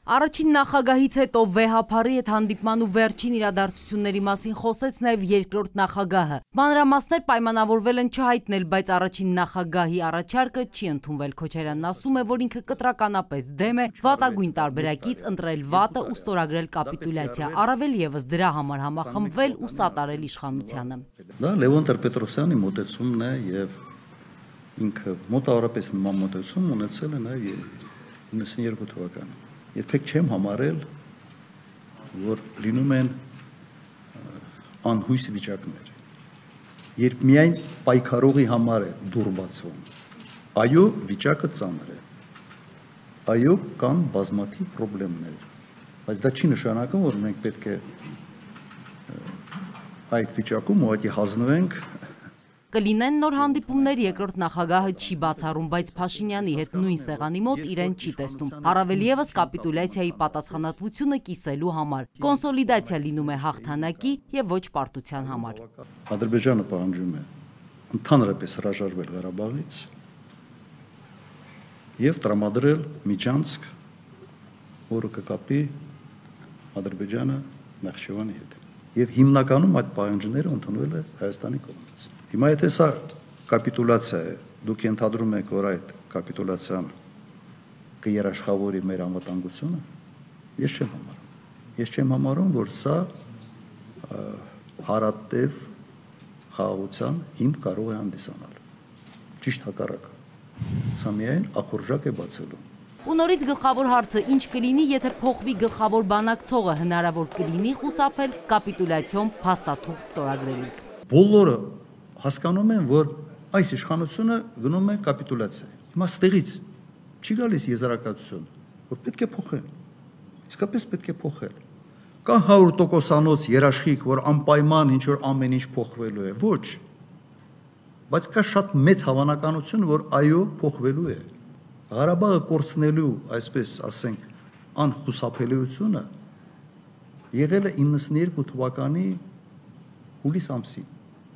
Առաջին նախագահից հետո վեհափարի հետ հանդիպման ու վերջին իրադարձությունների մասին խոսեց նաև երկրորդ նախագահը։ Մանրամասներ պայմանավորվել են չհայտնել, բայց առաջին նախագահի առաջարկը չի ընդունվել։ Քոչարյանն ասում է, որ ինքը կտրականապես դեմ է վատագույն տարբերակից ընտրել վատը ու ստորագրել կապիտուլյացիա, առավել ևս դրա համար համախմբվել ու սատարել իշխանությանը։ Դա Լևոն Տեր-Պետրոսյանի մոտեցումն է եւ ինքը մոտավորապես նման մոտեցում ունեցել է նաև 92 թվականին։ Երբեք չեմ համարել, որ լինում են անհույս վիճակներ, երբ միայն պայքարողի համար է դուռ բացվում։ Այո, վիճակը ծանր է, այո, կան բազմաթիվ խնդիրներ, բայց դա չի նշանակում, որ մենք պետք է այդ վիճակում ուղղակի հանձնվենք։ Կլինեն նոր հանդիպումներ, երկրորդ նախագահը չի բացառում, բայց Փաշինյանի հետ նույն սեղանի մոտ իրեն չի տեսնում։ Առավել ևս կապիտուլյացիայի պատասխանատվությունը կիսելու համար։ Կոնսոլիդացիա լինում է հաղթանակի եւ ոչ պարտության համար։ Ադրբեջանը պահանջում է ընդհանրապես հրաժարվել Ղարաբաղից եւ տրամադրել միջանցք, որը կկապի Ադրբեջանը Նախճիվանի հետ։ Եվ հիմնականում այդ պահանջները ընդունվել է Հայաստանի կողմից։ Հիմա եթե սա կապիտուլյացիա է, դուք ենթադրում եք, որ այդ կապիտուլյացիան կերաշխավորի մեր անվտանգությունը, ես չեմ համարում։ Ես չեմ համարում, որ սա հարատև խաղաղության հիմք կարող է հանդիսանալ։ Ճիշտ հակառակը։ Սա միայն ախորժակ է բացելու։ Ու նորից գլխավոր հարցը ինչ կլինի, եթե փոխվի գլխավոր բանակցողը, հնարավոր կլինի խուսափել կապիտուլյացիոն փաստաթուղթ ստորագրելուց։ Բոլորը հասկանում են, որ այս իշխանությունը գնում է կապիտուլյացիա։ Հիմա ստեղից չի գալիս եզրակացություն, որ պետք է փոխել։ Իսկապես պետք է փոխել։ Կա 100%-անոց երաշխիք, որ անպայման ինչ որ ամեն ինչ փոխվելու է։ Ոչ։ Բայց կա շատ մեծ հավանականություն, որ այո, փոխվելու է։ Ղարաբաղը կորցնելու, այսպես ասենք, անխուսափելիությունը եղել է 92 թվականի հուլիս ամսին։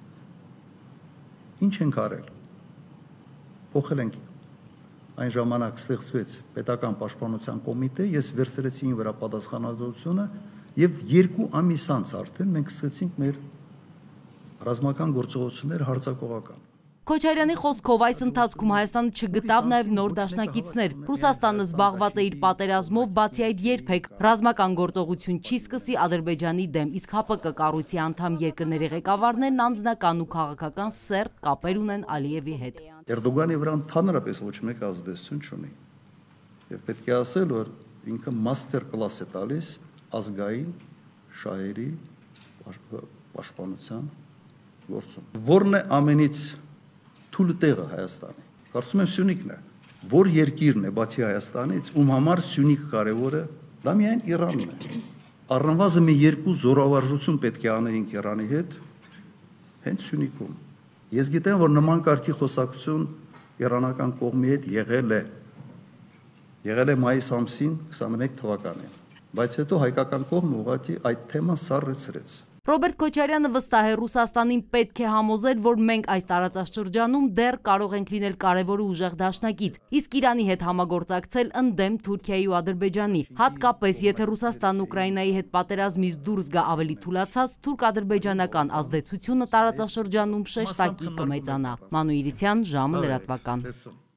Ինչ ենք արել։ Փոխել ենք։ Այն ժամանակ ստեղծվեց պետական պաշտպանության կոմիտե, ես վերցրեցի ինձ վրա պատասխանատվությունը եւ 2 ամիս անց արդեն մենք սկսեցինք մեր ռազմական գործողությունները հարձակողական։ Քոչարյանի խոսքով այս ընթացքում Հայաստանը չգտավ նաև նոր դաշնակիցներ։ Ռուսաստանը զբաղված է իր պատերազմով, բացի այդ երբեք ռազմական գործողություն չի սկսի Ադրբեջանի դեմ, իսկ ՀԱՊԿ կառույցի անդամ երկրների ղեկավարներն անձնական ու քաղաքական սերտ կապեր ունեն Ալիևի հետ։ Էրդոգանի վրա ընդհանրապես ոչ մեկ ազդեցություն չունի։ Եվ պետք է ասել, որ ինքը մաստեր կլաս է տալիս ազգային շահերի պաշտպանության գործում։ Որն է ամենից թույլ տեղը Հայաստանի։ Կարծում եմ Սյունիքն է։ Որ երկիրն է բացի Հայաստանից, ում համար Սյունիք կարևոր է, դա միայն Իրանն է։ Առնվազն մի 2 զորավարժություն պետք է անեինք Իրանի հետ, հենց Սյունիքում։ Ես գիտեմ, որ նման կարգի խոսակցություն իրանական կողմի հետ եղել է։ Եղել է մայիս ամսին 21 թվականին, բայց հետո հայկական կողմը ուղղակի այդ թեման սառեցրեց։ Ռոբերտ Քոչարյանը վստահ է, Ռուսաստանին պետք է համոզել, որ մենք այս տարածաշրջանում դեռ կարող ենք լինել կարևոր ու ուժեղ դաշնակից, իսկ Իրանի հետ համագործակցել ընդդեմ Թուրքիայի ու Ադրբեջանի, հատկապես եթե Ռուսաստանն Ուկրաինայի հետ պատերազմից դուրս գա ավելի թուլացած, թուրք-ադրբեջանական ազդեցությունը տարածաշրջանում շեշտակի կմեծանա։ Մանու Իրիցյան, ժամը լրատվական։